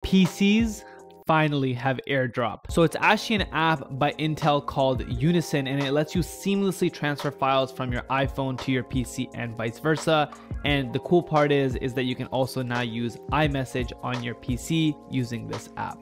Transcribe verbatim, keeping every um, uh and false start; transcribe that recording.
P Cs finally have AirDrop. So it's actually an app by Intel called Unison, and it lets you seamlessly transfer files from your iPhone to your P C and vice versa. And the cool part is, is that you can also now use iMessage on your P C using this app.